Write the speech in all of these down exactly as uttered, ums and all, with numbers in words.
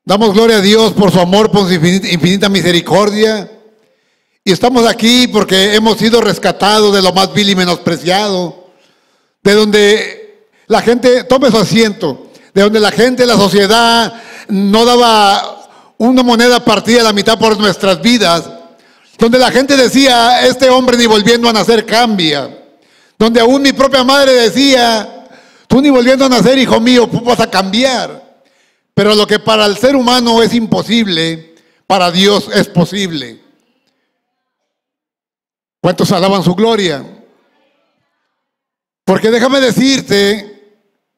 Damos gloria a Dios por su amor, por su infinita misericordia. Y estamos aquí porque hemos sido rescatados de lo más vil y menospreciado, de donde la gente, tome su asiento, de donde la gente, la sociedad no daba una moneda partida a la mitad por nuestras vidas, donde la gente decía, este hombre ni volviendo a nacer cambia, donde aún mi propia madre decía, tú ni volviendo a nacer, hijo mío, vas a cambiar. Pero lo que para el ser humano es imposible, para Dios es posible. ¿Cuántos alaban su gloria? Porque déjame decirte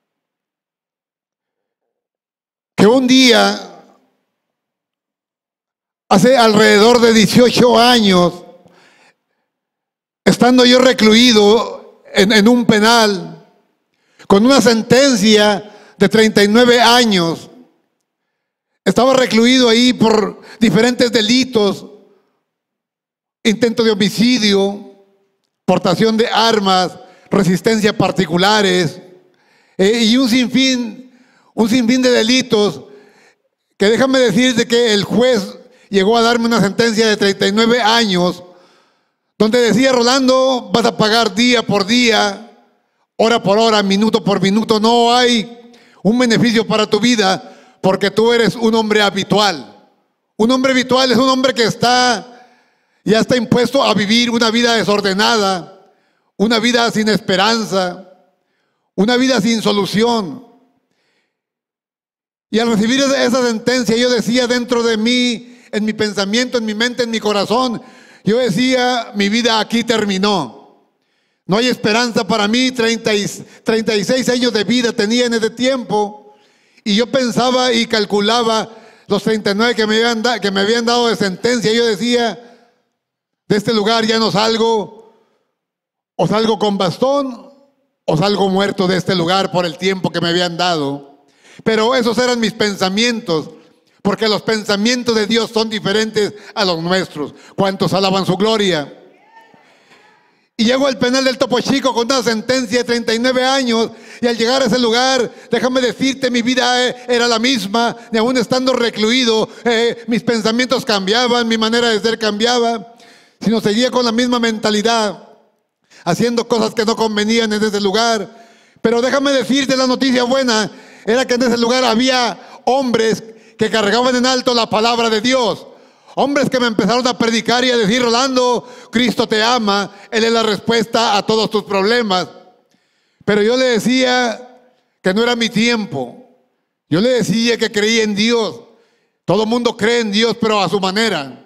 que un día, hace alrededor de dieciocho años, estando yo recluido en, en un penal, con una sentencia de treinta y nueve años, estaba recluido ahí por diferentes delitos, intento de homicidio, portación de armas, resistencia a particulares, eh, y un sinfín, un sinfín de delitos, que déjame decirte que el juez llegó a darme una sentencia de treinta y nueve años, donde decía, Rolando, vas a pagar día por día, hora por hora, minuto por minuto, no hay un beneficio para tu vida, porque tú eres un hombre habitual. Un hombre habitual es un hombre que está, ya está impuesto a vivir una vida desordenada, una vida sin esperanza, una vida sin solución. Y al recibir esa sentencia, yo decía dentro de mí, en mi pensamiento, en mi mente, en mi corazón, yo decía, mi vida aquí terminó. No hay esperanza para mí. treinta y seis años de vida tenía en ese tiempo. Y yo pensaba y calculaba los treinta y nueve que me habían, da, que me habían dado de sentencia. Yo decía, de este lugar ya no salgo, o salgo con bastón, o salgo muerto de este lugar por el tiempo que me habían dado. Pero esos eran mis pensamientos, porque los pensamientos de Dios son diferentes a los nuestros. ¿Cuántos alaban su gloria? Y llego al penal del Topo Chico con una sentencia de treinta y nueve años, y al llegar a ese lugar, déjame decirte, mi vida era la misma, ni aún estando recluido, eh, mis pensamientos cambiaban, mi manera de ser cambiaba, sino seguía con la misma mentalidad, haciendo cosas que no convenían en ese lugar. Pero déjame decirte, la noticia buena era que en ese lugar había hombres que cargaban en alto la palabra de Dios. Hombres que me empezaron a predicar y a decir, Rolando, Cristo te ama, Él es la respuesta a todos tus problemas. Pero yo le decía que no era mi tiempo. Yo le decía que creía en Dios. Todo el mundo cree en Dios, pero a su manera.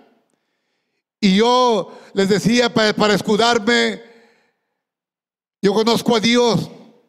Y yo les decía, para, para escudarme, yo conozco a Dios,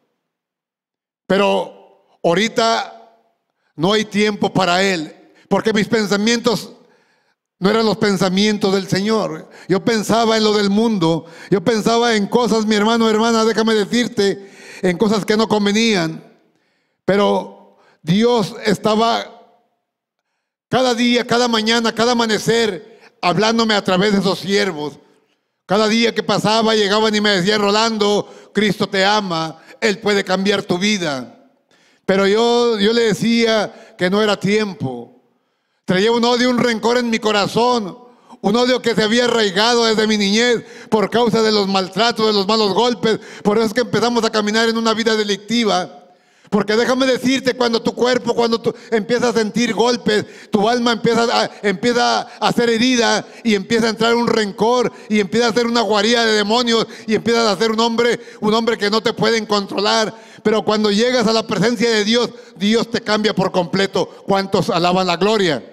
pero ahorita no hay tiempo para Él, porque mis pensamientos no eran los pensamientos del Señor. Yo pensaba en lo del mundo. Yo pensaba en cosas, mi hermano, hermana, déjame decirte, en cosas que no convenían. Pero Dios estaba cada día, cada mañana, cada amanecer, hablándome a través de esos siervos. Cada día que pasaba llegaban y me decían, Rolando, Cristo te ama, Él puede cambiar tu vida. Pero yo, yo le decía que no era tiempo. Traía un odio, un rencor en mi corazón, un odio que se había arraigado desde mi niñez por causa de los maltratos, de los malos golpes. Por eso es que empezamos a caminar en una vida delictiva. Porque déjame decirte, cuando tu cuerpo, cuando tú empiezas a sentir golpes, tu alma empieza a, empieza a ser herida y empieza a entrar un rencor y empieza a ser una guarida de demonios y empiezas a ser un hombre, un hombre que no te pueden controlar. Pero cuando llegas a la presencia de Dios, Dios te cambia por completo. ¿Cuántos alaban la gloria?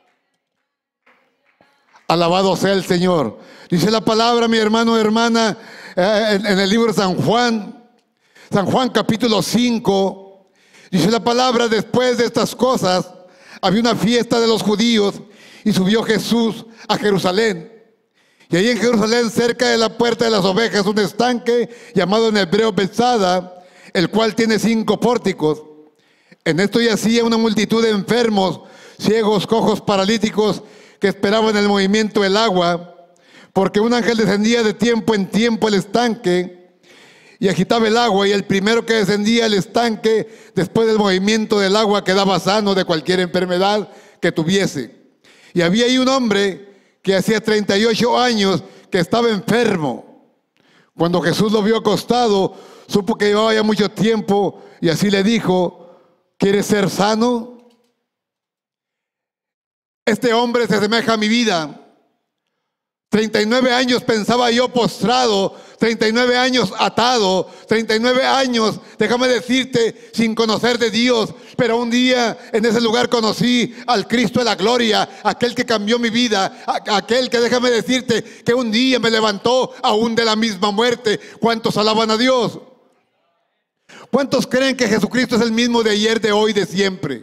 Alabado sea el Señor. Dice la palabra, mi hermano, hermana, eh, en, en el libro de San Juan, San Juan capítulo cinco, dice la palabra, después de estas cosas, había una fiesta de los judíos y subió Jesús a Jerusalén. Y ahí en Jerusalén, cerca de la puerta de las ovejas, un estanque llamado en hebreo Bethsada, el cual tiene cinco pórticos. En esto yacía una multitud de enfermos, ciegos, cojos, paralíticos, que esperaban el movimiento del agua, porque un ángel descendía de tiempo en tiempo al estanque, y agitaba el agua, y el primero que descendía al estanque después del movimiento del agua quedaba sano de cualquier enfermedad que tuviese. Y había ahí un hombre que hacía treinta y ocho años que estaba enfermo. Cuando Jesús lo vio acostado, supo que llevaba ya mucho tiempo y así le dijo: ¿quieres ser sano? Este hombre se asemeja a mi vida. treinta y nueve años pensaba yo postrado, treinta y nueve años atado, treinta y nueve años, déjame decirte, sin conocer de Dios. Pero un día en ese lugar conocí al Cristo de la gloria, aquel que cambió mi vida, aquel que, déjame decirte, que un día me levantó aún de la misma muerte. ¿Cuántos alaban a Dios? ¿Cuántos creen que Jesucristo es el mismo de ayer, de hoy, de siempre?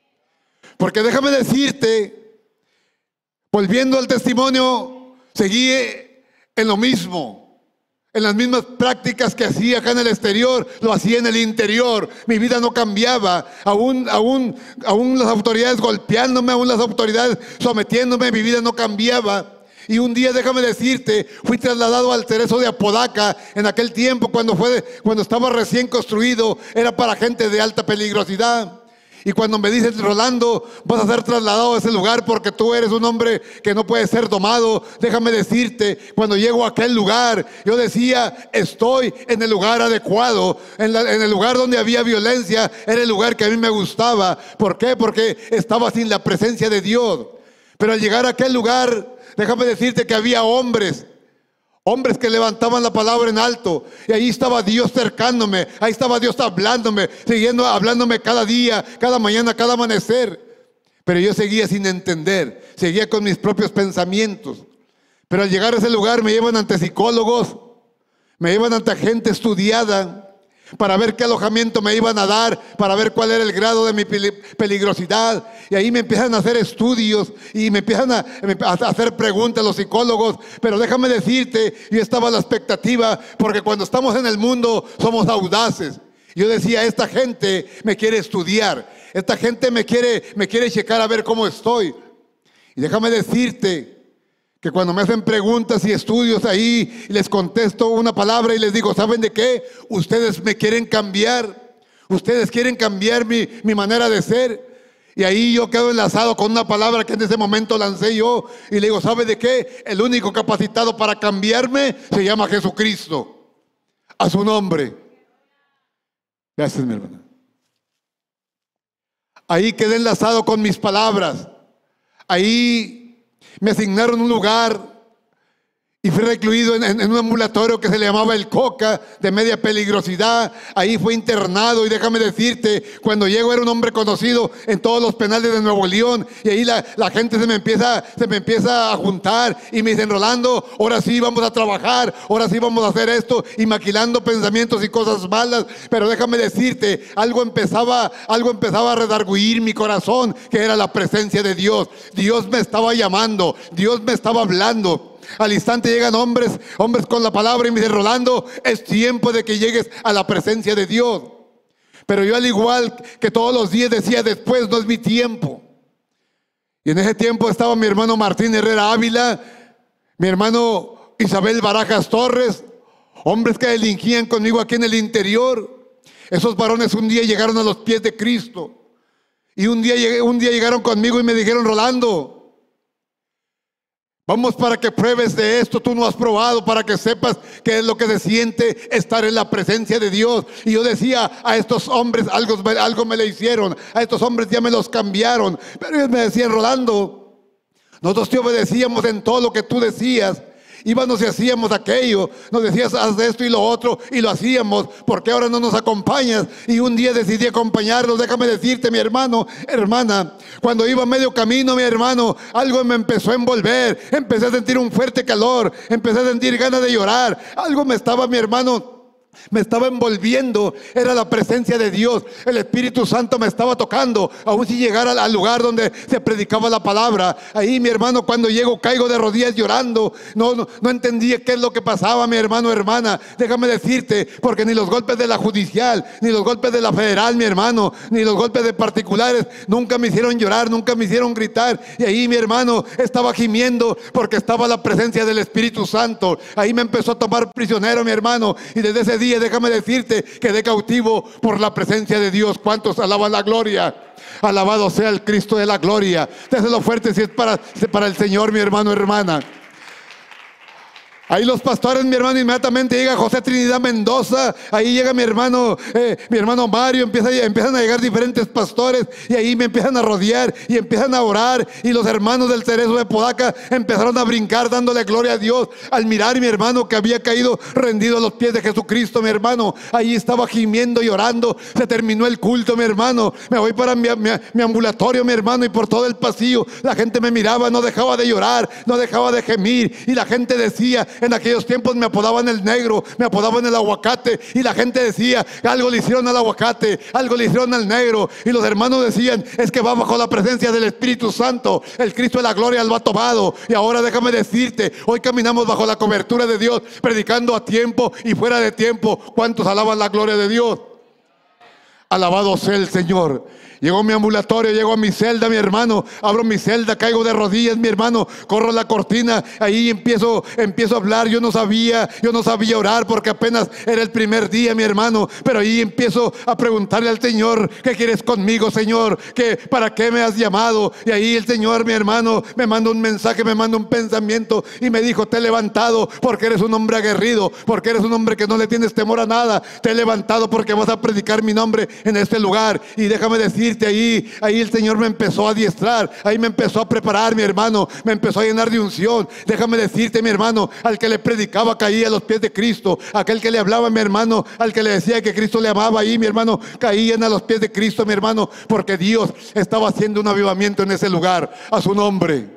Porque déjame decirte, volviendo al testimonio, seguí en lo mismo, en las mismas prácticas que hacía acá en el exterior, lo hacía en el interior. Mi vida no cambiaba, aún, aún, aún las autoridades golpeándome, aún las autoridades sometiéndome, mi vida no cambiaba. Y un día, déjame decirte, fui trasladado al Cerezo de Apodaca. En aquel tiempo, cuando, fue, cuando estaba recién construido, era para gente de alta peligrosidad. Y cuando me dicen: Rolando, vas a ser trasladado a ese lugar porque tú eres un hombre que no puede ser domado, déjame decirte, cuando llego a aquel lugar, yo decía: estoy en el lugar adecuado, en, la, en el lugar donde había violencia, era el lugar que a mí me gustaba. ¿Por qué? Porque estaba sin la presencia de Dios. Pero al llegar a aquel lugar, déjame decirte que había hombres, hombres que levantaban la palabra en alto, y ahí estaba Dios cercándome, ahí estaba Dios hablándome, siguiendo hablándome cada día, cada mañana, cada amanecer. Pero yo seguía sin entender, seguía con mis propios pensamientos. Pero al llegar a ese lugar me llevan ante psicólogos, me llevan ante gente estudiada, para ver qué alojamiento me iban a dar, para ver cuál era el grado de mi peligrosidad. Y ahí me empiezan a hacer estudios y me empiezan a, a hacer preguntas los psicólogos. Pero déjame decirte, yo estaba a la expectativa, porque cuando estamos en el mundo somos audaces. Yo decía: esta gente me quiere estudiar, esta gente me quiere, me quiere checar a ver cómo estoy. Y déjame decirte que cuando me hacen preguntas y estudios ahí, les contesto una palabra y les digo: ¿saben de qué? Ustedes me quieren cambiar, ustedes quieren cambiar mi, mi manera de ser. Y ahí yo quedo enlazado con una palabra que en ese momento lancé yo y le digo: ¿sabe de qué? El único capacitado para cambiarme se llama Jesucristo. A su nombre. Gracias, mi hermana. Ahí quedé enlazado con mis palabras. Ahí me asignaron un lugar y fui recluido en, en, en un ambulatorio que se le llamaba el Coca, de media peligrosidad. Ahí fue internado, y déjame decirte, cuando llego era un hombre conocido en todos los penales de Nuevo León. Y ahí la, la gente se me, empieza, se me empieza a juntar y me dicen: Rolando, ahora sí vamos a trabajar, ahora sí vamos a hacer esto, y maquilando pensamientos y cosas malas. Pero déjame decirte, algo empezaba, algo empezaba a redarguir mi corazón, que era la presencia de Dios. Dios me estaba llamando, Dios me estaba hablando. Al instante llegan hombres, hombres con la palabra y me dicen: Rolando, es tiempo de que llegues a la presencia de Dios. Pero yo, al igual que todos los días, decía: después no es mi tiempo. Y en ese tiempo estaba mi hermano Martín Herrera Ávila, mi hermano Isabel Barajas Torres, hombres que delinquían conmigo aquí en el interior. Esos varones un día llegaron a los pies de Cristo, y un día, un día llegaron conmigo y me dijeron: Rolando, vamos para que pruebes de esto, tú no has probado, para que sepas qué es lo que se siente estar en la presencia de Dios. Y yo decía: a estos hombres algo, algo me le hicieron, a estos hombres ya me los cambiaron. Pero ellos me decían: Rolando, nosotros te obedecíamos en todo lo que tú decías. Íbamos y hacíamos aquello, nos decías: haz de esto y lo otro, y lo hacíamos. ¿Por qué ahora no nos acompañas? Y un día decidí acompañarlos. Déjame decirte, mi hermano, hermana, cuando iba a medio camino, mi hermano, algo me empezó a envolver. Empecé a sentir un fuerte calor, empecé a sentir ganas de llorar. Algo me estaba, mi hermano, me estaba envolviendo. Era la presencia de Dios. El Espíritu Santo me estaba tocando. Aún si llegara al lugar donde se predicaba la palabra, ahí, mi hermano, cuando llego caigo de rodillas llorando. No, no, no entendía qué es lo que pasaba, mi hermano, hermana. Déjame decirte, porque ni los golpes de la judicial, ni los golpes de la federal, mi hermano, ni los golpes de particulares nunca me hicieron llorar, nunca me hicieron gritar. Y ahí, mi hermano, estaba gimiendo porque estaba la presencia del Espíritu Santo. Ahí me empezó a tomar prisionero, mi hermano, y desde ese día día, déjame decirte, quedé cautivo por la presencia de Dios. ¿Cuántos alaban la gloria? Alabado sea el Cristo de la gloria. Déselo fuerte si es para, para el Señor, mi hermano, hermana. Ahí los pastores, mi hermano, inmediatamente llega José Trinidad Mendoza. Ahí llega mi hermano, eh, mi hermano Mario. Empieza, empiezan a llegar diferentes pastores. Y ahí me empiezan a rodear y empiezan a orar. Y los hermanos del Cerezo de Podaca empezaron a brincar dándole gloria a Dios. Al mirar mi hermano que había caído rendido a los pies de Jesucristo, mi hermano. Ahí estaba gimiendo y orando. Se terminó el culto, mi hermano. Me voy para mi, mi, mi ambulatorio, mi hermano. Y por todo el pasillo la gente me miraba. No dejaba de llorar, no dejaba de gemir. Y la gente decía... En aquellos tiempos me apodaban el negro, me apodaban el aguacate. Y la gente decía, algo le hicieron al aguacate, algo le hicieron al negro. Y los hermanos decían, es que va bajo la presencia del Espíritu Santo. El Cristo de la gloria lo ha tomado. Y ahora déjame decirte, hoy caminamos bajo la cobertura de Dios, predicando a tiempo y fuera de tiempo. ¿Cuántos alaban la gloria de Dios? Alabado sea el Señor. Llegó mi ambulatorio, llego a mi celda, mi hermano. Abro mi celda, caigo de rodillas, mi hermano. Corro la cortina, ahí empiezo, empiezo a hablar. Yo no sabía, yo no sabía orar porque apenas era el primer día, mi hermano. Pero ahí empiezo a preguntarle al Señor, ¿qué quieres conmigo, Señor? ¿Qué, ¿Para qué me has llamado? Y ahí el Señor, mi hermano, me manda un mensaje, me manda un pensamiento y me dijo, te he levantado porque eres un hombre aguerrido, porque eres un hombre que no le tienes temor a nada. Te he levantado porque vas a predicar mi nombre en este lugar. Y déjame decir, Ahí, ahí el Señor me empezó a adiestrar, ahí me empezó a preparar, mi hermano, me empezó a llenar de unción. Déjame decirte, mi hermano, al que le predicaba caía a los pies de Cristo, aquel que le hablaba, mi hermano, al que le decía que Cristo le amaba, ahí, mi hermano, caían a los pies de Cristo, mi hermano, porque Dios estaba haciendo un avivamiento en ese lugar, a su nombre.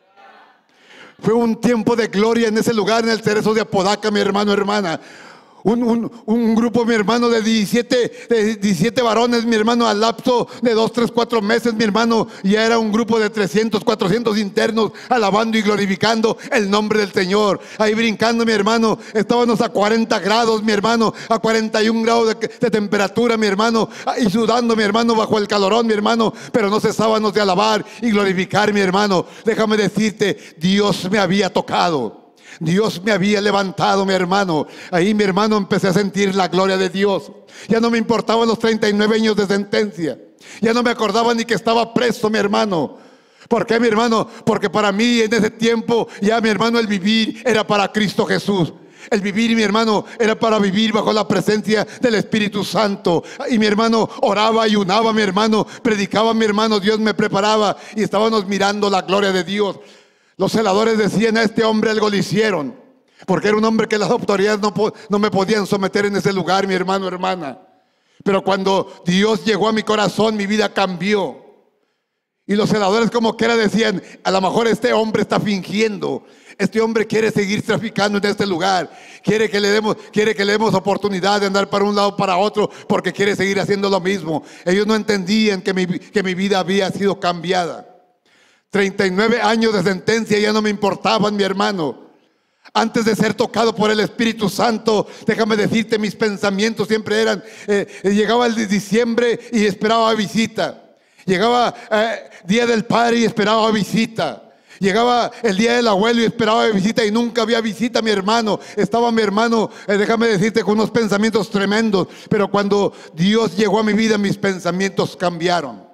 Fue un tiempo de gloria en ese lugar, en el Cerezo de Apodaca, mi hermano, hermana. Un, un, un grupo, mi hermano, de diecisiete, de diecisiete varones, mi hermano, al lapso de dos, tres, cuatro meses, mi hermano, ya era un grupo de trescientos, cuatrocientos internos alabando y glorificando el nombre del Señor. Ahí brincando, mi hermano, estábamos a cuarenta grados, mi hermano, a cuarenta y un grados de, de temperatura, mi hermano, y sudando, mi hermano, bajo el calorón, mi hermano, pero no cesábamos de alabar y glorificar, mi hermano. Déjame decirte, Dios me había tocado. Dios me había levantado, mi hermano. Ahí, mi hermano, empecé a sentir la gloria de Dios. Ya no me importaban los treinta y nueve años de sentencia. Ya no me acordaba ni que estaba preso, mi hermano. ¿Por qué, mi hermano? Porque para mí en ese tiempo, ya, mi hermano, el vivir era para Cristo Jesús. El vivir, mi hermano, era para vivir bajo la presencia del Espíritu Santo. Y mi hermano oraba, ayunaba, mi hermano, predicaba, mi hermano, Dios me preparaba y estábamos mirando la gloria de Dios. Los celadores decían, a este hombre algo le hicieron, porque era un hombre que las autoridades no, no me podían someter en ese lugar, mi hermano, hermana. Pero cuando Dios llegó a mi corazón, mi vida cambió. Y los celadores como quiera decían, a lo mejor este hombre está fingiendo. Este hombre quiere seguir traficando en este lugar. Quiere que le demos, quiere que le demos oportunidad de andar para un lado para otro, porque quiere seguir haciendo lo mismo. Ellos no entendían que mi, que mi vida había sido cambiada. treinta y nueve años de sentencia ya no me importaban, mi hermano. Antes de ser tocado por el Espíritu Santo, déjame decirte, mis pensamientos siempre eran, eh, llegaba el de diciembre y esperaba visita. Llegaba eh, día del padre y esperaba visita. Llegaba el día del abuelo y esperaba visita y nunca había visita, mi hermano. Estaba mi hermano, eh, déjame decirte, con unos pensamientos tremendos. Pero cuando Dios llegó a mi vida, mis pensamientos cambiaron.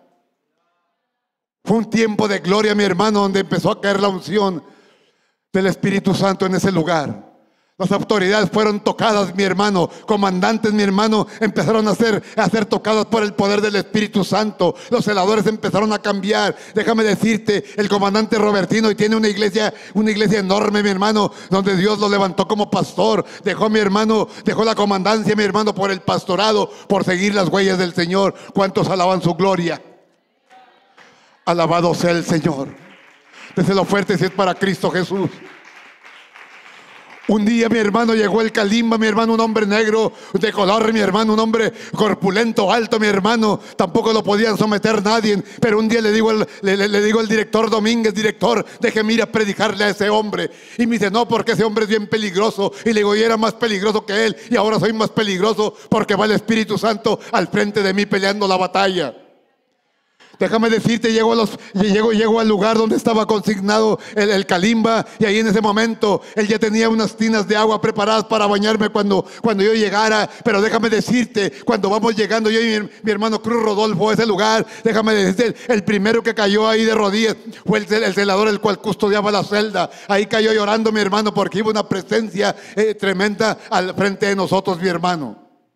Fue un tiempo de gloria, mi hermano, donde empezó a caer la unción del Espíritu Santo en ese lugar. Las autoridades fueron tocadas, mi hermano. Comandantes, mi hermano, empezaron a ser, a ser tocadas por el poder del Espíritu Santo. Los celadores empezaron a cambiar. Déjame decirte, el comandante Robertino y tiene una iglesia, una iglesia enorme, mi hermano, donde Dios lo levantó como pastor. Dejó, mi hermano, dejó la comandancia, mi hermano, por el pastorado, por seguir las huellas del Señor. ¿Cuántos alaban su gloria? Alabado sea el Señor. Déselo fuerte si es para Cristo Jesús. Un día, mi hermano, llegó el Calimba, mi hermano, un hombre negro de color, mi hermano, un hombre corpulento, alto, mi hermano. Tampoco lo podían someter nadie. Pero un día le digo, el, le, le, le digo al director Domínguez, director, déjeme ir a predicarle a ese hombre. Y me dice, no, porque ese hombre es bien peligroso. Y le digo, y era más peligroso que él. Y ahora soy más peligroso porque va el Espíritu Santo al frente de mí peleando la batalla. Déjame decirte, llego, a los, llego, llego al lugar donde estaba consignado el, el calimba, y ahí en ese momento él ya tenía unas tinas de agua preparadas para bañarme cuando, cuando yo llegara. Pero déjame decirte, cuando vamos llegando yo y mi, mi hermano Cruz Rodolfo a ese lugar, déjame decirte, el, el primero que cayó ahí de rodillas fue el, el celador, el cual custodiaba la celda. Ahí cayó llorando mi hermano, porque iba una presencia eh, tremenda al frente de nosotros, mi hermano.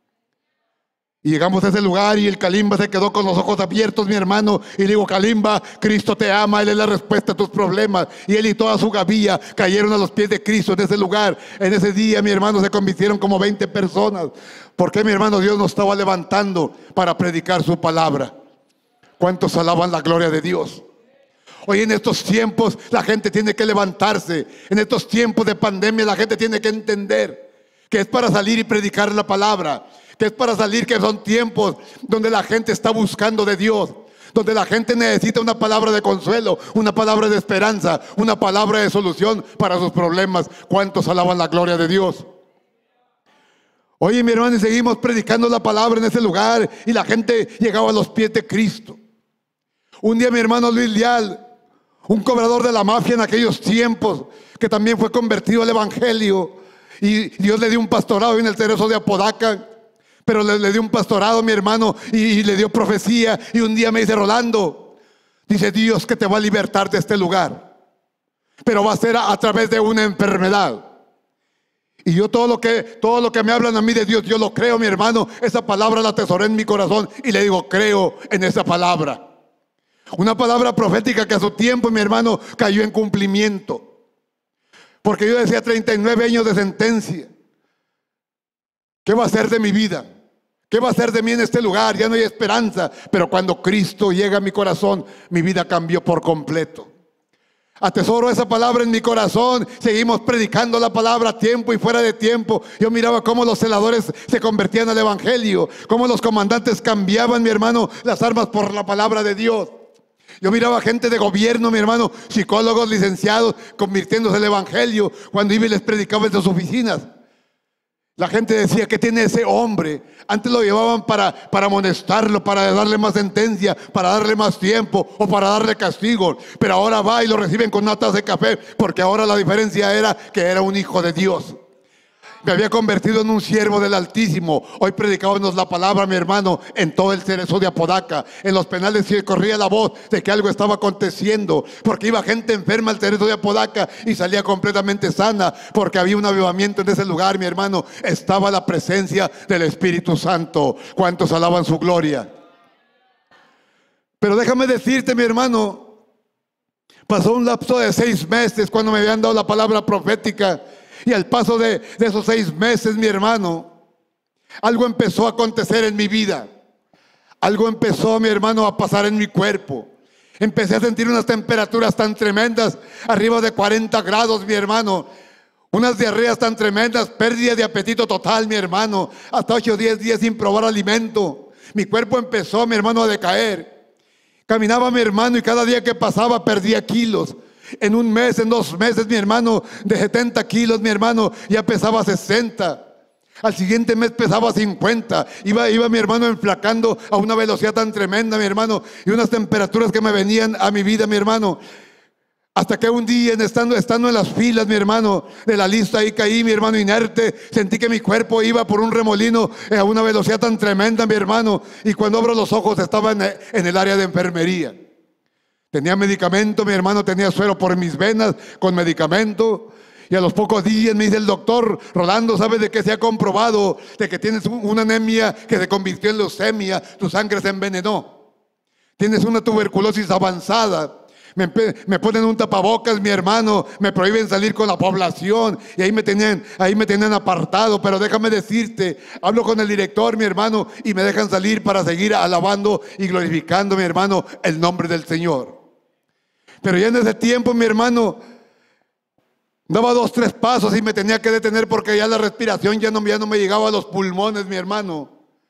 Y llegamos a ese lugar y el calimba se quedó con los ojos abiertos, mi hermano. Y le digo: Calimba, Cristo te ama, Él es la respuesta a tus problemas. Y él y toda su gavilla cayeron a los pies de Cristo en ese lugar. En ese día, mi hermano, se convirtieron como veinte personas. Porque, mi hermano, Dios nos estaba levantando para predicar su palabra. ¿Cuántos alaban la gloria de Dios? Hoy en estos tiempos la gente tiene que levantarse. En estos tiempos de pandemia la gente tiene que entender que es para salir y predicar la palabra. Que es para salir, que son tiempos donde la gente está buscando de Dios, donde la gente necesita una palabra de consuelo, una palabra de esperanza, una palabra de solución para sus problemas. ¿Cuántos alaban la gloria de Dios? Oye, mi hermano, y seguimos predicando la palabra en ese lugar y la gente llegaba a los pies de Cristo. Un día mi hermano Luis Leal, un cobrador de la mafia en aquellos tiempos, que también fue convertido al evangelio, y Dios le dio un pastorado en el Cerezo de Apodaca. Pero le, le dio un pastorado, mi hermano, y, y le dio profecía. Y un día me dice: Rolando, dice Dios que te va a libertar de este lugar, pero va a ser a, a través de una enfermedad. Y yo todo lo que todo lo que me hablan a mí de Dios, yo lo creo, mi hermano. Esa palabra la atesoré en mi corazón y le digo: creo en esa palabra. Una palabra profética que a su tiempo, mi hermano, cayó en cumplimiento. Porque yo decía: treinta y nueve años de sentencia. ¿Qué va a ser de mi vida? ¿Qué va a ser de mí en este lugar? Ya no hay esperanza. Pero cuando Cristo llega a mi corazón, mi vida cambió por completo. Atesoro esa palabra en mi corazón. Seguimos predicando la palabra a tiempo y fuera de tiempo. Yo miraba cómo los celadores se convertían al evangelio, cómo los comandantes cambiaban, mi hermano, las armas por la palabra de Dios. Yo miraba gente de gobierno, mi hermano, psicólogos, licenciados, convirtiéndose al evangelio cuando iba y les predicaba en sus oficinas. La gente decía: ¿qué tiene ese hombre? Antes lo llevaban para, para amonestarlo, para darle más sentencia, para darle más tiempo o para darle castigo. Pero ahora va y lo reciben con una taza de café, porque ahora la diferencia era que era un hijo de Dios. Me había convertido en un siervo del Altísimo. Hoy predicábamos la palabra, mi hermano, en todo el Cerezo de Apodaca. En los penales se corría la voz de que algo estaba aconteciendo, porque iba gente enferma al Cerezo de Apodaca y salía completamente sana, porque había un avivamiento en ese lugar, mi hermano. Estaba la presencia del Espíritu Santo. ¿Cuántos alaban su gloria? Pero déjame decirte, mi hermano, pasó un lapso de seis meses cuando me habían dado la palabra profética. Y al paso de, de esos seis meses, mi hermano, algo empezó a acontecer en mi vida. Algo empezó, mi hermano, a pasar en mi cuerpo. Empecé a sentir unas temperaturas tan tremendas, arriba de cuarenta grados, mi hermano. Unas diarreas tan tremendas, pérdida de apetito total, mi hermano. Hasta ocho o diez días sin probar alimento. Mi cuerpo empezó, mi hermano, a decaer. Caminaba, mi hermano, y cada día que pasaba perdía kilos. En un mes, en dos meses, mi hermano, de setenta kilos, mi hermano, ya pesaba sesenta. Al siguiente mes pesaba cincuenta. Iba, iba mi hermano enflacando a una velocidad tan tremenda, mi hermano, y unas temperaturas que me venían a mi vida, mi hermano. Hasta que un día, estando, estando en las filas, mi hermano, de la lista, ahí caí, mi hermano, inerte. Sentí que mi cuerpo iba por un remolino a una velocidad tan tremenda, mi hermano. Y cuando abro los ojos estaba en, en el área de enfermería. Tenía medicamento, mi hermano, tenía suero por mis venas con medicamento. Y a los pocos días me dice el doctor: Rolando, ¿sabes de qué se ha comprobado? De que tienes una anemia que se convirtió en leucemia, tu sangre se envenenó. Tienes una tuberculosis avanzada. Me, me ponen un tapabocas, mi hermano, me prohíben salir con la población. Y ahí me tenían, ahí me tenían apartado. Pero déjame decirte, hablo con el director, mi hermano, y me dejan salir para seguir alabando y glorificando, mi hermano, el nombre del Señor. Pero ya en ese tiempo, mi hermano, daba dos, tres pasos y me tenía que detener porque ya la respiración ya no, ya no me llegaba a los pulmones, mi hermano.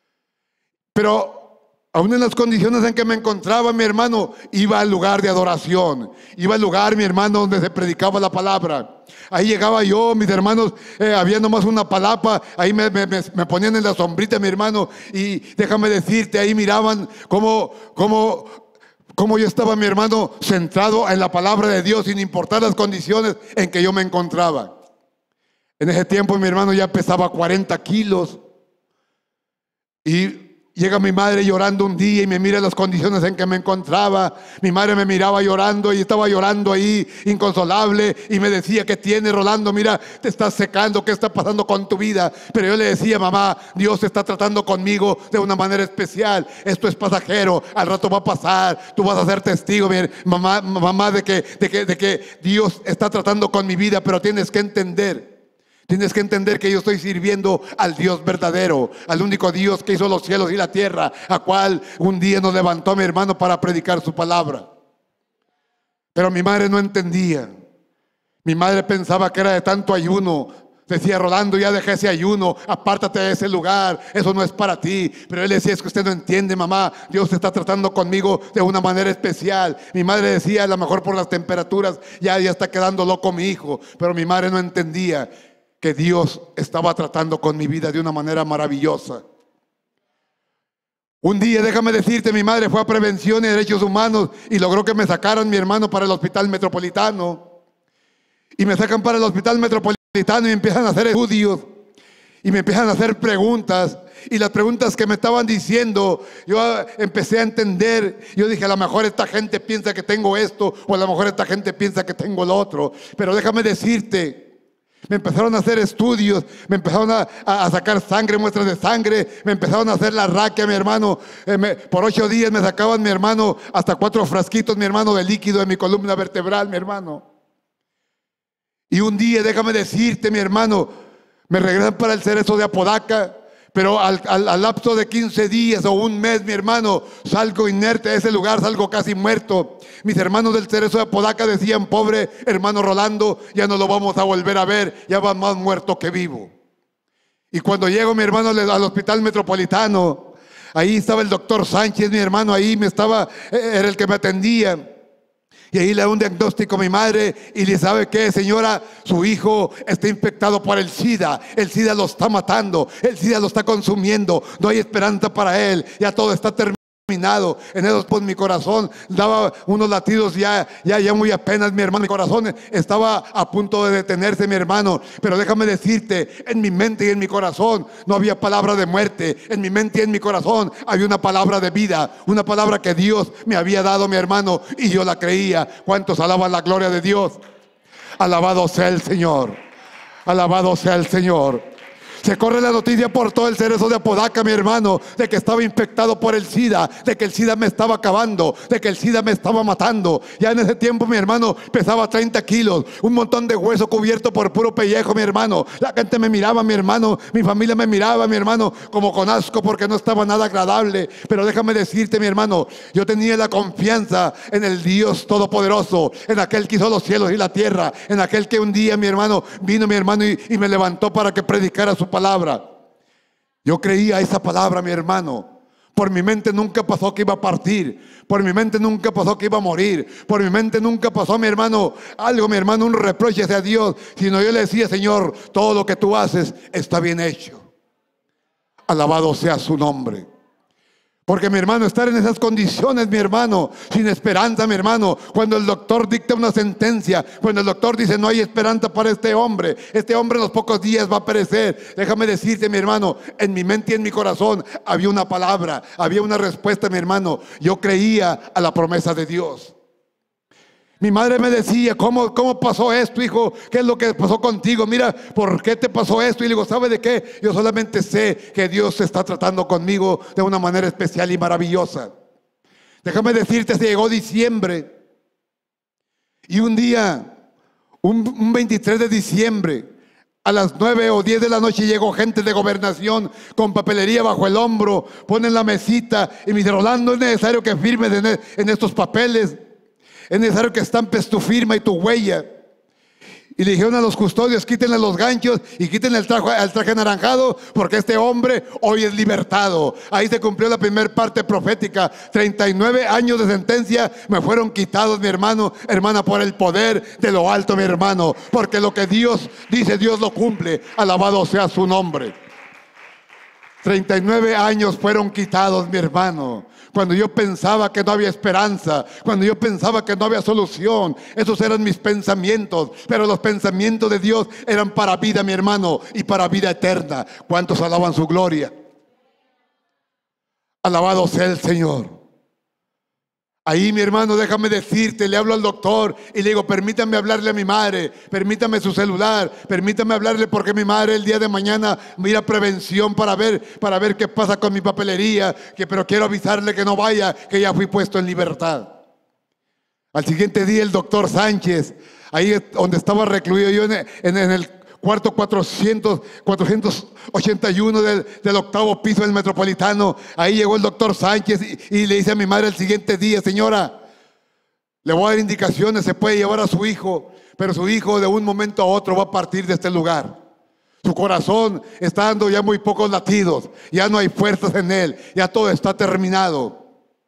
Pero aún en las condiciones en que me encontraba, mi hermano, iba al lugar de adoración. Iba al lugar, mi hermano, donde se predicaba la palabra. Ahí llegaba yo, mis hermanos, eh, había nomás una palapa. Ahí me, me, me ponían en la sombrita, mi hermano. Y déjame decirte, ahí miraban cómo... cómo Como yo estaba, mi hermano, centrado en la palabra de Dios sin importar las condiciones en que yo me encontraba. En ese tiempo mi hermano ya pesaba cuarenta kilos. Y llega mi madre llorando un día y me mira las condiciones en que me encontraba. Mi madre me miraba llorando y estaba llorando ahí, inconsolable, y me decía: ¿qué tiene, Rolando? Mira, te estás secando, ¿qué está pasando con tu vida? Pero yo le decía: mamá, Dios está tratando conmigo de una manera especial. Esto es pasajero, al rato va a pasar, tú vas a ser testigo, mi mamá, mamá de, que, de, que, de que Dios está tratando con mi vida. Pero tienes que entender Tienes que entender que yo estoy sirviendo al Dios verdadero, al único Dios que hizo los cielos y la tierra, a cual un día nos levantó, mi hermano, para predicar su palabra. Pero mi madre no entendía. Mi madre pensaba que era de tanto ayuno. Decía: Rolando, ya dejé ese ayuno, apártate de ese lugar, eso no es para ti. Pero él decía: es que usted no entiende, mamá, Dios está tratando conmigo de una manera especial. Mi madre decía: a lo mejor por las temperaturas ya, ya está quedando loco mi hijo. Pero mi madre no entendía que Dios estaba tratando con mi vida de una manera maravillosa. Un día, déjame decirte, mi madre fue a Prevención y Derechos Humanos y logró que me sacaran, mi hermano, para el Hospital Metropolitano. Y me sacan para el Hospital Metropolitano y me empiezan a hacer estudios y me empiezan a hacer preguntas. Y las preguntas que me estaban diciendo, yo empecé a entender. Yo dije: a lo mejor esta gente piensa que tengo esto, o a lo mejor esta gente piensa que tengo lo otro. Pero déjame decirte, me empezaron a hacer estudios, me empezaron a, a sacar sangre, muestras de sangre, me empezaron a hacer la raquia, mi hermano. Eh, me, por ocho días me sacaban, mi hermano, hasta cuatro frasquitos, mi hermano, de líquido de mi columna vertebral, mi hermano. Y un día, déjame decirte, mi hermano, me regresan para el Cerezo de Apodaca. Pero al, al, al lapso de quince días o un mes, mi hermano, salgo inerte de ese lugar, salgo casi muerto. Mis hermanos del Cerezo de Apodaca decían: pobre hermano Rolando, ya no lo vamos a volver a ver, ya va más muerto que vivo. Y cuando llego, mi hermano, al Hospital Metropolitano, ahí estaba el doctor Sánchez, mi hermano, ahí me estaba, era el que me atendía. Y ahí le da un diagnóstico a mi madre y le: ¿sabe qué, señora? Su hijo está infectado por el SIDA. El SIDA lo está matando, el SIDA lo está consumiendo. No hay esperanza para él, ya todo está terminado. En esos, pues, mi corazón daba unos latidos ya, ya, ya muy apenas, mi hermano. Mi corazón estaba a punto de detenerse, mi hermano. Pero déjame decirte, en mi mente y en mi corazón no había palabra de muerte. En mi mente y en mi corazón había una palabra de vida, una palabra que Dios me había dado, mi hermano, y yo la creía. ¿Cuántos alaban la gloria de Dios? Alabado sea el Señor, alabado sea el Señor. Se corre la noticia por todo el Cerezo de Apodaca, mi hermano, de que estaba infectado por el SIDA, de que el SIDA me estaba acabando, de que el SIDA me estaba matando. Ya en ese tiempo, mi hermano, pesaba treinta kilos, un montón de hueso cubierto por puro pellejo, mi hermano. La gente me miraba, mi hermano, mi familia me miraba, mi hermano, como con asco, porque no estaba nada agradable. Pero déjame decirte, mi hermano, yo tenía la confianza en el Dios Todopoderoso, en aquel que hizo los cielos y la tierra, en aquel que un día, mi hermano, vino, mi hermano, y, y me levantó para que predicara su palabra. Yo creía esa palabra, mi hermano. Por mi mente nunca pasó que iba a partir. Por mi mente nunca pasó que iba a morir. Por mi mente nunca pasó, mi hermano, algo, mi hermano, un reproche hacia Dios. Sino yo le decía: Señor, todo lo que tú haces está bien hecho. Alabado sea su nombre. Porque, mi hermano, estar en esas condiciones, mi hermano, sin esperanza, mi hermano, cuando el doctor dicta una sentencia, cuando el doctor dice: no hay esperanza para este hombre, este hombre en los pocos días va a perecer. Déjame decirte, mi hermano, en mi mente y en mi corazón había una palabra, había una respuesta, mi hermano. Yo creía a la promesa de Dios. Mi madre me decía: ¿Cómo, ¿Cómo pasó esto, hijo? ¿Qué es lo que pasó contigo? Mira, ¿por qué te pasó esto? Y le digo: ¿sabe de qué? Yo solamente sé que Dios está tratando conmigo de una manera especial y maravillosa. Déjame decirte, se llegó diciembre. Y un día, un, un veintitrés de diciembre, a las nueve o diez de la noche, llegó gente de gobernación con papelería bajo el hombro, ponen la mesita y me dice: Rolando, es necesario que firmes en, en estos papeles. Es necesario que estampes tu firma y tu huella. Y le dijeron a los custodios: quítenle los ganchos y quítenle el traje, el traje anaranjado, porque este hombre hoy es libertado. Ahí se cumplió la primera parte profética. treinta y nueve años de sentencia me fueron quitados, mi hermano, hermana, por el poder de lo alto, mi hermano. Porque lo que Dios dice, Dios lo cumple. Alabado sea su nombre. treinta y nueve años fueron quitados, mi hermano. cuando yo pensaba que no había esperanza, cuando yo pensaba que no había solución. Esos eran mis pensamientos, pero los pensamientos de Dios eran para vida, mi hermano, y para vida eterna. ¿Cuántos alaban su gloria? Alabado sea el Señor. Ahí, mi hermano, déjame decirte, le hablo al doctor y le digo, permítame hablarle a mi madre, permítame su celular, permítame hablarle porque mi madre el día de mañana mira prevención para ver, para ver qué pasa con mi papelería, que, pero quiero avisarle que no vaya, que ya fui puesto en libertad. Al siguiente día el doctor Sánchez, ahí donde estaba recluido yo en, en, en el cuarto cuatrocientos, cuatrocientos ochenta y uno del, del octavo piso del Metropolitano. Ahí llegó el doctor Sánchez y, y le dice a mi madre el siguiente día, señora, le voy a dar indicaciones, se puede llevar a su hijo, pero su hijo de un momento a otro va a partir de este lugar. Su corazón está dando ya muy pocos latidos, ya no hay fuerzas en él, ya todo está terminado.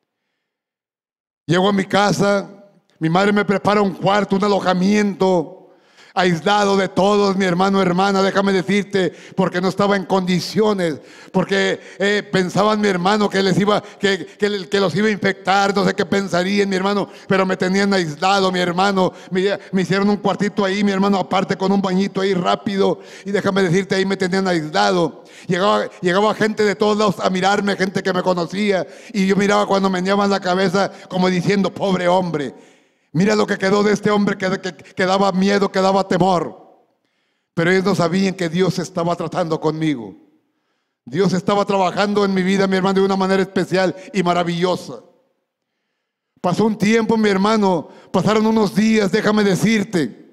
Llego a mi casa, mi madre me prepara un cuarto, un alojamiento, aislado de todos, mi hermano, hermana, déjame decirte, porque no estaba en condiciones, porque eh, pensaban, mi hermano, que les iba, que, que, que los iba a infectar, no sé qué pensarían, mi hermano, pero me tenían aislado, mi hermano, me, me hicieron un cuartito ahí, mi hermano, aparte con un bañito ahí rápido, y déjame decirte, ahí me tenían aislado. Llegaba, llegaba gente de todos lados a mirarme, gente que me conocía, y yo miraba cuando me meneaban la cabeza como diciendo, pobre hombre. Mira lo que quedó de este hombre que, que, que daba miedo, que daba temor. Pero ellos no sabían que Dios estaba tratando conmigo. Dios estaba trabajando en mi vida, mi hermano, de una manera especial y maravillosa. Pasó un tiempo, mi hermano, pasaron unos días, déjame decirte.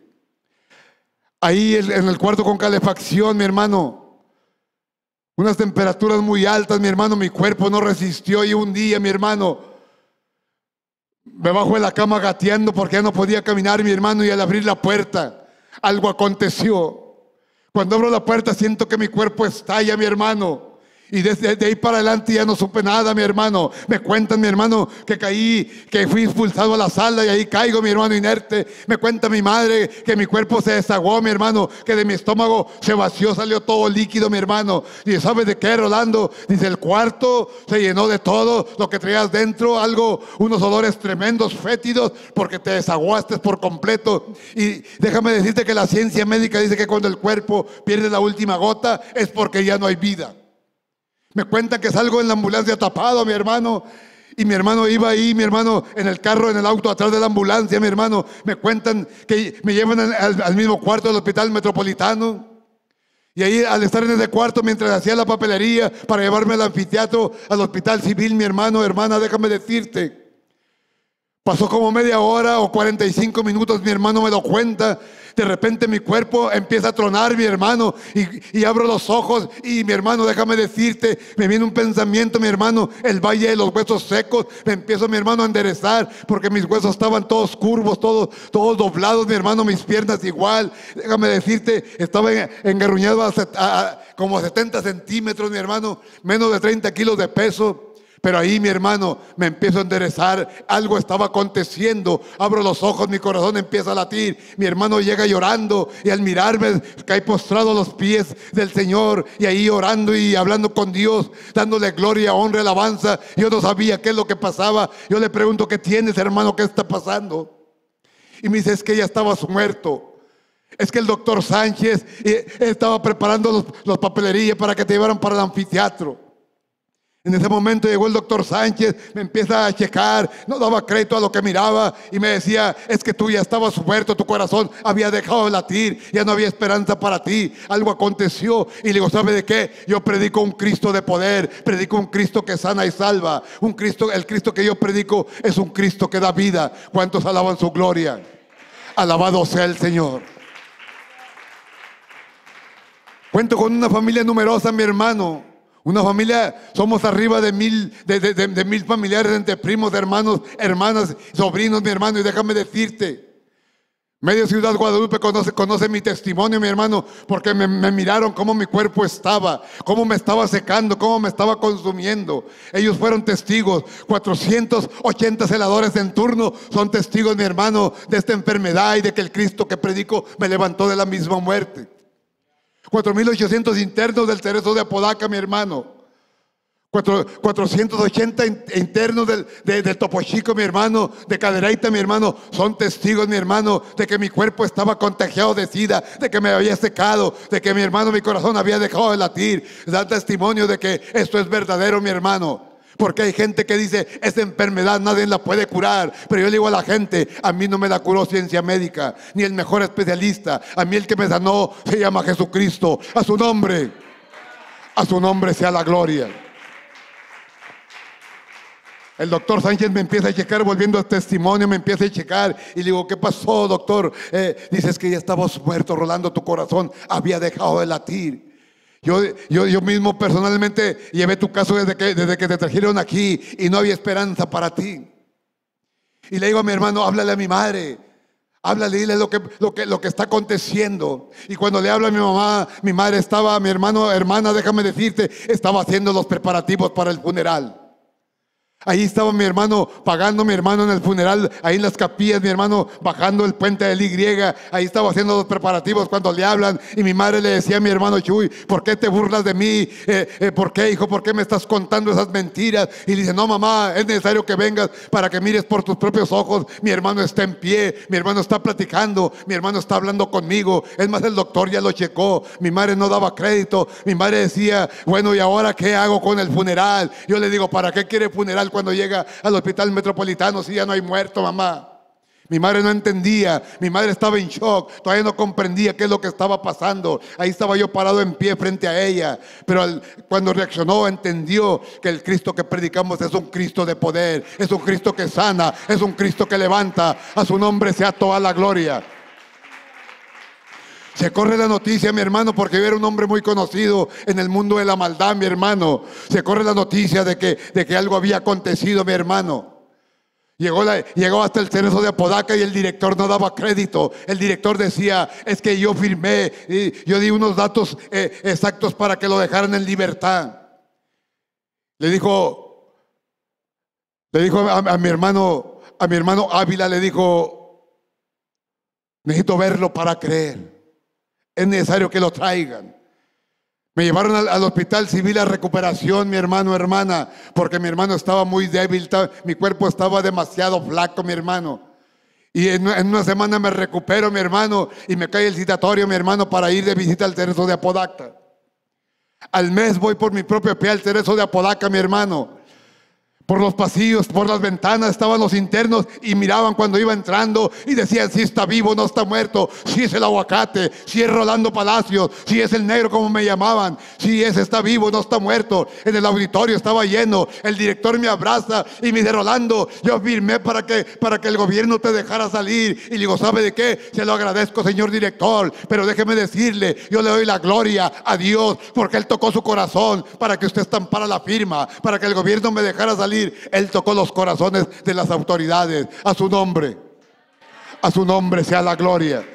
Ahí en el cuarto con calefacción, mi hermano, unas temperaturas muy altas, mi hermano, mi cuerpo no resistió y un día, mi hermano, me bajo de la cama gateando porque ya no podía caminar, mi hermano, y al abrir la puerta, algo aconteció. Cuando abro la puerta siento que mi cuerpo estalla, mi hermano. Y desde de ahí para adelante ya no supe nada, mi hermano. Me cuentan, mi hermano, que caí, que fui expulsado a la sala y ahí caigo, mi hermano, inerte. Me cuenta mi madre que mi cuerpo se desagó, mi hermano, que de mi estómago se vació, salió todo líquido, mi hermano. Y ¿sabes de qué, Rolando? Dice, el cuarto se llenó de todo lo que traías dentro, algo, unos olores tremendos, fétidos, porque te desaguaste por completo. Y déjame decirte que la ciencia médica dice que cuando el cuerpo pierde la última gota es porque ya no hay vida. Me cuentan que salgo en la ambulancia tapado, mi hermano. Y mi hermano iba ahí, mi hermano, en el carro, en el auto, atrás de la ambulancia, mi hermano. Me cuentan que me llevan al, al mismo cuarto del Hospital Metropolitano. Y ahí, al estar en ese cuarto, mientras hacía la papelería para llevarme al anfiteatro, al Hospital Civil, mi hermano, hermana, déjame decirte. Pasó como media hora o cuarenta y cinco minutos, mi hermano me lo cuenta. De repente mi cuerpo empieza a tronar, mi hermano, y, y abro los ojos y mi hermano, déjame decirte, me viene un pensamiento, mi hermano, el valle de los huesos secos. Me empiezo, mi hermano, a enderezar porque mis huesos estaban todos curvos, todos, todos doblados, mi hermano, mis piernas igual. Déjame decirte, estaba engarruñado a, a, a como setenta centímetros, mi hermano, menos de treinta kilos de peso. Pero ahí, mi hermano, me empiezo a enderezar. Algo estaba aconteciendo. Abro los ojos, mi corazón empieza a latir. Mi hermano llega llorando y al mirarme cae postrado a los pies del Señor. Y ahí orando y hablando con Dios, dándole gloria, honra, alabanza. Yo no sabía qué es lo que pasaba. Yo le pregunto, ¿qué tienes, hermano? ¿Qué está pasando? Y me dice, es que ya estabas muerto. Es que el doctor Sánchez estaba preparando los, los papelerías para que te llevaran para el anfiteatro. En ese momento llegó el doctor Sánchez, me empieza a checar, no daba crédito a lo que miraba y me decía, es que tú ya estabas muerto, tu corazón había dejado de latir, ya no había esperanza para ti, algo aconteció. Y le digo, ¿sabe de qué? Yo predico un Cristo de poder, predico un Cristo que sana y salva, un Cristo, el Cristo que yo predico es un Cristo que da vida. ¿Cuántos alaban su gloria? Alabado sea el Señor. Cuento con una familia numerosa, mi hermano. Una familia, somos arriba de mil, de, de, de, de mil familiares entre primos, hermanos, hermanas, sobrinos, mi hermano. Y déjame decirte, medio Ciudad Guadalupe conoce, conoce mi testimonio, mi hermano, porque me, me miraron cómo mi cuerpo estaba, cómo me estaba secando, cómo me estaba consumiendo. Ellos fueron testigos. cuatrocientos ochenta celadores en turno son testigos, mi hermano, de esta enfermedad y de que el Cristo que predico me levantó de la misma muerte. cuatro mil ochocientos internos del Cerezo de Apodaca, mi hermano. cuatrocientos ochenta internos del, de, de Topo Chico, mi hermano, de Cadereyta, mi hermano, son testigos, mi hermano, de que mi cuerpo estaba contagiado de sida, de que me había secado, de que mi hermano, mi corazón había dejado de latir. Da testimonio de que esto es verdadero, mi hermano. Porque hay gente que dice, esa enfermedad nadie la puede curar. Pero yo le digo a la gente, a mí no me la curó ciencia médica, ni el mejor especialista. A mí el que me sanó se llama Jesucristo. A su nombre, a su nombre sea la gloria. El doctor Sánchez me empieza a checar, volviendo al testimonio, me empieza a checar. Y le digo, ¿qué pasó, doctor? Eh, dices que ya estabas muerto, Rolando, tu corazón había dejado de latir. Yo, yo, yo mismo personalmente llevé tu caso desde que, desde que te trajeron aquí y no había esperanza para ti. Y le digo a mi hermano, háblale a mi madre, háblale, dile lo que, lo que, lo que está aconteciendo. Y cuando le habla a mi mamá, mi madre estaba, mi hermano, hermana, déjame decirte, estaba haciendo los preparativos para el funeral. Ahí estaba mi hermano pagando, mi hermano en el funeral, ahí en las capillas, mi hermano bajando el puente del Y, ahí estaba haciendo los preparativos cuando le hablan. Y mi madre le decía a mi hermano, Chuy, ¿por qué te burlas de mí? Eh, eh, ¿Por qué, hijo? ¿Por qué me estás contando esas mentiras? Y dice, no, mamá, es necesario que vengas para que mires por tus propios ojos. Mi hermano está en pie, mi hermano está platicando, mi hermano está hablando conmigo. Es más, el doctor ya lo checó. Mi madre no daba crédito. Mi madre decía, bueno, ¿y ahora qué hago con el funeral? Yo le digo, ¿para qué quiere funeral cuando llega al hospital metropolitano si ya no hay muerto, mamá? Mi madre no entendía, mi madre estaba en shock, todavía no comprendía qué es lo que estaba pasando. Ahí estaba yo parado en pie frente a ella, pero al, cuando reaccionó, entendió que el Cristo que predicamos es un Cristo de poder, es un Cristo que sana, es un Cristo que levanta. A su nombre sea toda la gloria. Se corre la noticia, mi hermano, porque yo era un hombre muy conocido en el mundo de la maldad, mi hermano. Se corre la noticia de que, de que algo había acontecido, mi hermano. Llegó, la, llegó hasta el Cerezo de Apodaca y el director no daba crédito. El director decía, es que yo firmé, y yo di unos datos eh, exactos para que lo dejaran en libertad. Le dijo, le dijo a, a mi hermano, a mi hermano Ávila, le dijo, necesito verlo para creer. Es necesario que lo traigan. Me llevaron al, al hospital civil a recuperación, mi hermano, hermana, porque mi hermano estaba muy débil, estaba, mi cuerpo estaba demasiado flaco, mi hermano. Y en, en una semana me recupero, mi hermano, y me cae el citatorio, mi hermano, para ir de visita al Cerezo de Apodaca. Al mes voy por mi propio pie al Cerezo de Apodaca, mi hermano. Por los pasillos, por las ventanas estaban los internos y miraban cuando iba entrando y decían, si está vivo, no está muerto, si es el aguacate, si es Rolando Palacios, si es el negro como me llamaban, si ese está vivo, no está muerto. En el auditorio estaba lleno, el director me abraza y me dice, Rolando, yo firmé para que, para que el gobierno te dejara salir. Y le digo, ¿sabe de qué? Se lo agradezco, señor director, pero déjeme decirle, yo le doy la gloria a Dios porque Él tocó su corazón para que usted estampara la firma, para que el gobierno me dejara salir. Él tocó los corazones de las autoridades. A su nombre, a su nombre sea la gloria.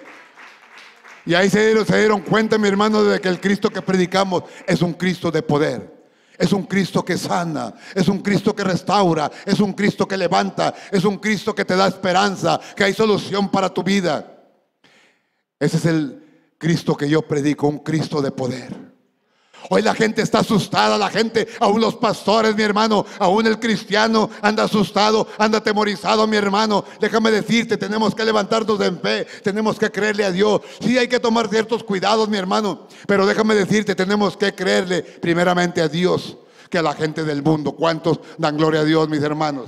Y ahí se dieron, se dieron cuenta, mi hermano, de que el Cristo que predicamos es un Cristo de poder, es un Cristo que sana, es un Cristo que restaura, es un Cristo que levanta, es un Cristo que te da esperanza, que hay solución para tu vida. Ese es el Cristo que yo predico, un Cristo de poder. Hoy la gente está asustada, la gente, aún los pastores, mi hermano, aún el cristiano anda asustado, anda atemorizado, mi hermano. Déjame decirte, tenemos que levantarnos en fe, tenemos que creerle a Dios. Sí, hay que tomar ciertos cuidados, mi hermano, pero déjame decirte, tenemos que creerle primeramente a Dios que a la gente del mundo. ¿Cuántos dan gloria a Dios, mis hermanos?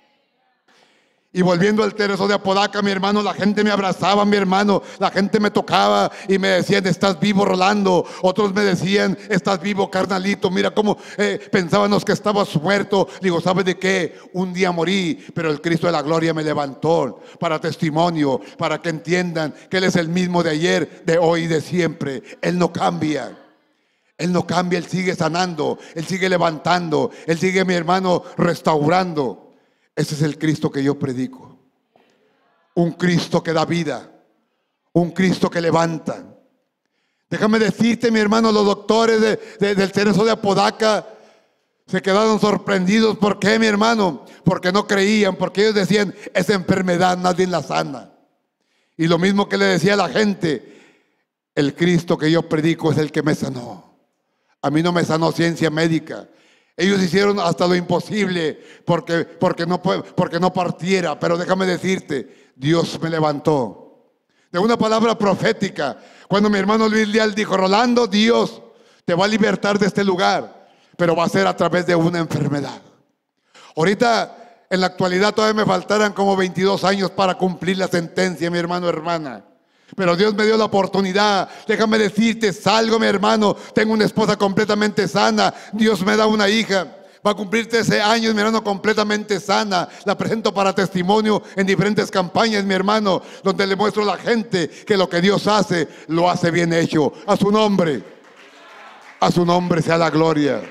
Y volviendo al Cerezo de Apodaca, mi hermano, la gente me abrazaba, mi hermano, la gente me tocaba y me decían, estás vivo, Rolando. Otros me decían, estás vivo, carnalito. Mira cómo eh, pensábamos que estabas muerto. Digo, ¿sabes de qué? Un día morí, pero el Cristo de la gloria me levantó para testimonio, para que entiendan que Él es el mismo de ayer, de hoy y de siempre. Él no cambia. Él no cambia, Él sigue sanando, Él sigue levantando, Él sigue, mi hermano, restaurando. Ese es el Cristo que yo predico. Un Cristo que da vida, un Cristo que levanta. Déjame decirte, mi hermano, los doctores de, de, del Cerezo de Apodaca se quedaron sorprendidos. ¿Por qué, mi hermano? Porque no creían, porque ellos decían, esa enfermedad nadie la sana. Y lo mismo que le decía a la gente, el Cristo que yo predico es el que me sanó. A mí no me sanó ciencia médica. Ellos hicieron hasta lo imposible porque, porque, no, porque no partiera. Pero déjame decirte, Dios me levantó. De una palabra profética. Cuando mi hermano Luis Leal dijo: Rolando, Dios te va a libertar de este lugar, pero va a ser a través de una enfermedad. Ahorita, en la actualidad, todavía me faltaran como veintidós años para cumplir la sentencia, mi hermano, hermana. Pero Dios me dio la oportunidad. Déjame decirte, salgo, mi hermano. Tengo una esposa completamente sana. Dios me da una hija. Va a cumplir trece años, mi hermano, completamente sana. La presento para testimonio en diferentes campañas, mi hermano, donde le muestro a la gente que lo que Dios hace, lo hace bien hecho. A su nombre, a su nombre sea la gloria.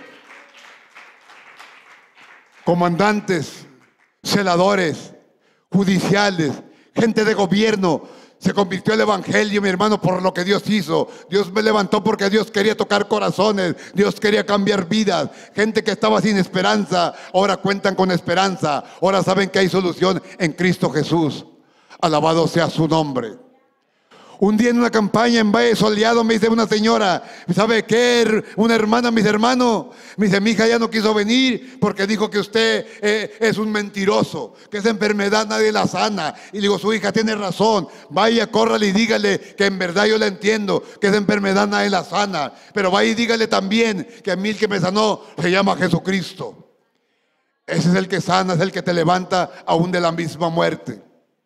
Comandantes, celadores, judiciales, gente de gobierno. Se convirtió el evangelio, mi hermano, por lo que Dios hizo. Dios me levantó porque Dios quería tocar corazones. Dios quería cambiar vidas. Gente que estaba sin esperanza, ahora cuentan con esperanza. Ahora saben que hay solución en Cristo Jesús. Alabado sea su nombre. Un día en una campaña en Valle Soleado me dice una señora: ¿sabe qué? Una hermana, mis hermanos, me dice: mi hija ya no quiso venir porque dijo que usted eh, es un mentiroso, que esa enfermedad nadie la sana. Y le digo: su hija tiene razón, vaya, córrale y dígale que en verdad yo la entiendo, que esa enfermedad nadie la sana. Pero vaya y dígale también que a mí el que me sanó se llama Jesucristo. Ese es el que sana, es el que te levanta aún de la misma muerte.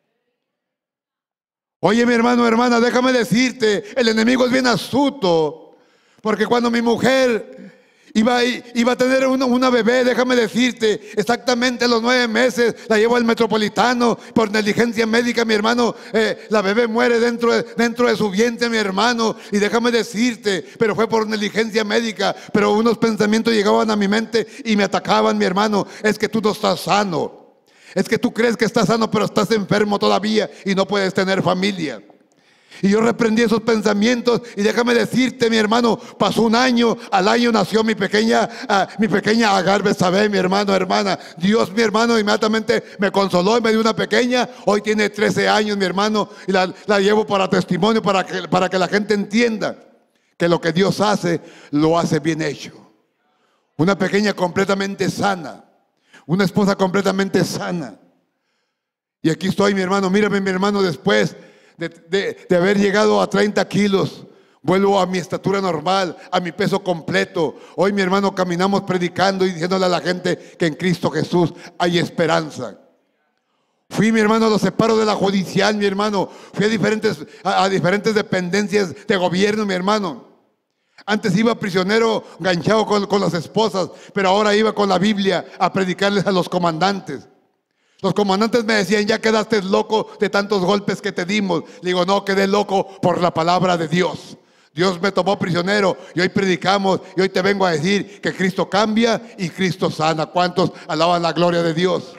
Oye, mi hermano, hermana, déjame decirte, el enemigo es bien astuto. Porque cuando mi mujer iba, iba a tener una, una bebé, déjame decirte, exactamente a los nueve meses, la llevo al Metropolitano por negligencia médica, mi hermano. Eh, la bebé muere dentro de, dentro de su vientre, mi hermano. Y déjame decirte, pero fue por negligencia médica. Pero unos pensamientos llegaban a mi mente y me atacaban, mi hermano. Es que tú no estás sano. Es que tú crees que estás sano, pero estás enfermo todavía y no puedes tener familia. Y yo reprendí esos pensamientos. Y déjame decirte, mi hermano, pasó un año. Al año nació mi pequeña uh, Mi pequeña Agar Betsabé, mi hermano, hermana. Dios, mi hermano, inmediatamente me consoló y me dio una pequeña. Hoy tiene trece años, mi hermano. Y la, la llevo para testimonio, para que, para que la gente entienda que lo que Dios hace, lo hace bien hecho. Una pequeña completamente sana. Una esposa completamente sana. Y aquí estoy, mi hermano. Mírame, mi hermano, después de, de, de haber llegado a treinta kilos, vuelvo a mi estatura normal, a mi peso completo. Hoy, mi hermano, caminamos predicando y diciéndole a la gente que en Cristo Jesús hay esperanza. Fui, mi hermano, a los separos de la judicial, mi hermano. Fui a diferentes, a, a diferentes dependencias de gobierno, mi hermano. Antes iba prisionero, ganchado con, con las esposas, pero ahora iba con la Biblia a predicarles a los comandantes. Los comandantes me decían: ya quedaste loco de tantos golpes que te dimos. Le digo: no, quedé loco por la palabra de Dios. Dios me tomó prisionero y hoy predicamos y hoy te vengo a decir que Cristo cambia y Cristo sana. ¿Cuántos alaban la gloria de Dios?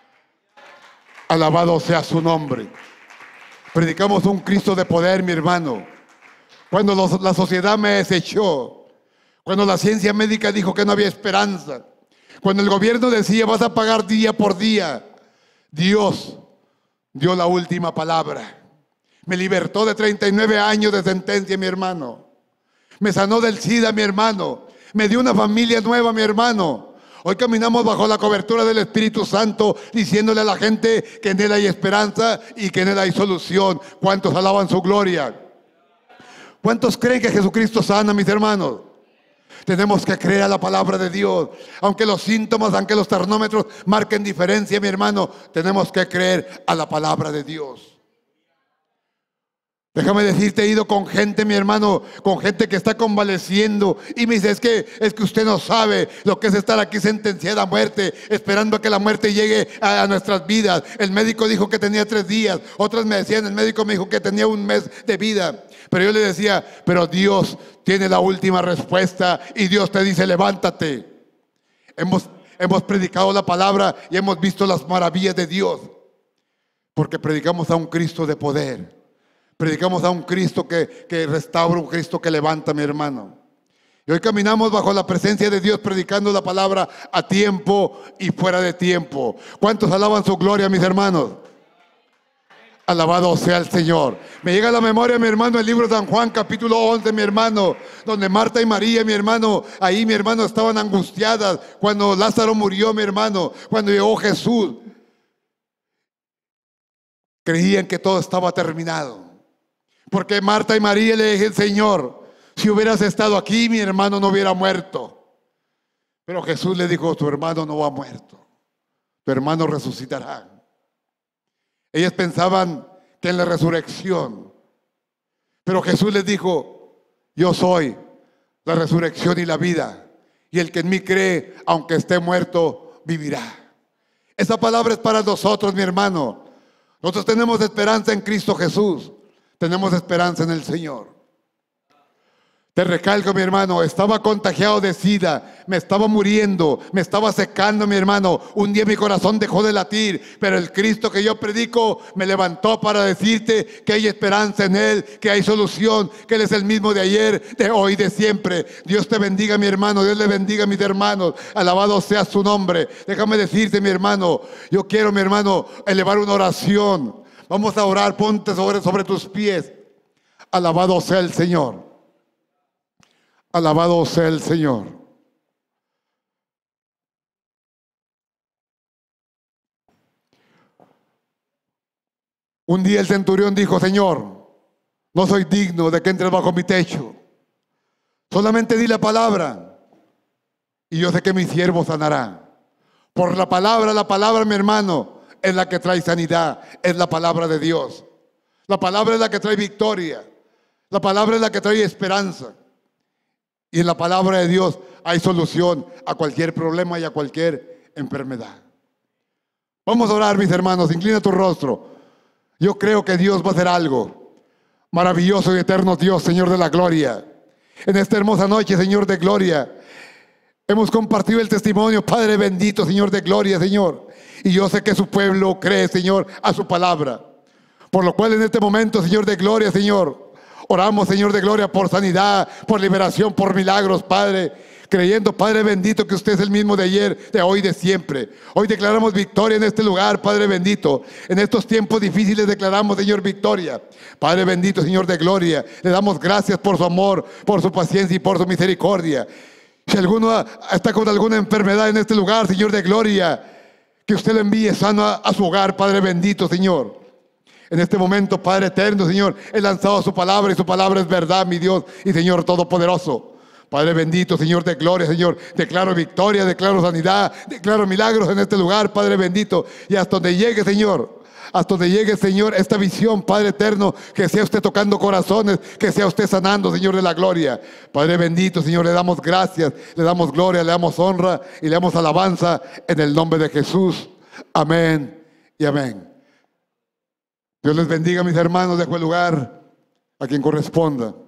Alabado sea su nombre. Predicamos un Cristo de poder, mi hermano. Cuando los, la sociedad me desechó, cuando la ciencia médica dijo que no había esperanza, cuando el gobierno decía: vas a pagar día por día, Dios dio la última palabra. Me libertó de treinta y nueve años de sentencia, mi hermano. Me sanó del SIDA, mi hermano. Me dio una familia nueva, mi hermano. Hoy caminamos bajo la cobertura del Espíritu Santo, diciéndole a la gente que en Él hay esperanza y que en Él hay solución. ¿Cuántos alaban su gloria? ¿Cuántos creen que Jesucristo sana, mis hermanos? Tenemos que creer a la palabra de Dios. Aunque los síntomas, aunque los termómetros marquen diferencia, mi hermano, tenemos que creer a la palabra de Dios. Déjame decirte, he ido con gente, mi hermano, con gente que está convaleciendo y me dice: es que, es que usted no sabe lo que es estar aquí sentenciada a muerte, esperando a que la muerte llegue a, a nuestras vidas. El médico dijo que tenía tres días, otros me decían, el médico me dijo que tenía un mes de vida. Pero yo le decía: pero Dios tiene la última respuesta y Dios te dice: levántate. Hemos, hemos predicado la palabra y hemos visto las maravillas de Dios, porque predicamos a un Cristo de poder. Predicamos a un Cristo que, que restaura, un Cristo que levanta, mi hermano. Y hoy caminamos bajo la presencia de Dios, predicando la palabra a tiempo y fuera de tiempo. ¿Cuántos alaban su gloria, mis hermanos? Alabado sea el Señor. Me llega a la memoria, mi hermano, el libro de San Juan, capítulo once, mi hermano, donde Marta y María, mi hermano, ahí, mi hermano, estaban angustiadas cuando Lázaro murió, mi hermano, cuando llegó Jesús. Creían que todo estaba terminado. Porque Marta y María le dijeron: Señor, si hubieras estado aquí, mi hermano no hubiera muerto. Pero Jesús le dijo: tu hermano no ha muerto, tu hermano resucitará. Ellas pensaban que en la resurrección, pero Jesús les dijo: yo soy la resurrección y la vida, y el que en mí cree, aunque esté muerto, vivirá. Esa palabra es para nosotros, mi hermano. Nosotros tenemos esperanza en Cristo Jesús, tenemos esperanza en el Señor. Te recalco, mi hermano, estaba contagiado de sida, me estaba muriendo, me estaba secando, mi hermano. Un día mi corazón dejó de latir, pero el Cristo que yo predico me levantó para decirte que hay esperanza en Él, que hay solución, que Él es el mismo de ayer, de hoy, de siempre. Dios te bendiga, mi hermano, Dios le bendiga a mis hermanos, alabado sea su nombre. Déjame decirte, mi hermano, yo quiero, mi hermano, elevar una oración. Vamos a orar, ponte sobre, sobre tus pies. Alabado sea el Señor. Alabado sea el Señor. Un día el centurión dijo: Señor, no soy digno de que entres bajo mi techo. Solamente di la palabra y yo sé que mi siervo sanará. Por la palabra, la palabra, mi hermano, es la que trae sanidad. Es la palabra de Dios. La palabra es la que trae victoria. La palabra es la que trae esperanza. Y en la palabra de Dios hay solución a cualquier problema y a cualquier enfermedad. Vamos a orar, mis hermanos. Inclina tu rostro. Yo creo que Dios va a hacer algo maravilloso y eterno. Dios, Señor de la gloria, en esta hermosa noche, Señor de gloria, hemos compartido el testimonio, Padre bendito, Señor de gloria, Señor. Y yo sé que su pueblo cree, Señor, a su palabra. Por lo cual en este momento, Señor de gloria, Señor, oramos, Señor de gloria, por sanidad, por liberación, por milagros, Padre, creyendo, Padre bendito, que usted es el mismo de ayer, de hoy, de siempre. Hoy declaramos victoria en este lugar, Padre bendito. En estos tiempos difíciles declaramos, Señor, victoria. Padre bendito, Señor de gloria, le damos gracias por su amor, por su paciencia y por su misericordia. Si alguno está con alguna enfermedad en este lugar, Señor de gloria, que usted le envíe sano a, a su hogar, Padre bendito, Señor. En este momento, Padre eterno, Señor, he lanzado su palabra y su palabra es verdad, mi Dios y Señor todopoderoso. Padre bendito, Señor de gloria, Señor, declaro victoria, declaro sanidad, declaro milagros en este lugar, Padre bendito. Y hasta donde llegue, Señor, hasta donde llegue, Señor, esta visión, Padre eterno, que sea usted tocando corazones, que sea usted sanando, Señor de la gloria. Padre bendito, Señor, le damos gracias, le damos gloria, le damos honra y le damos alabanza en el nombre de Jesús. Amén y amén. Dios les bendiga, mis hermanos. Dejo el lugar a quien corresponda.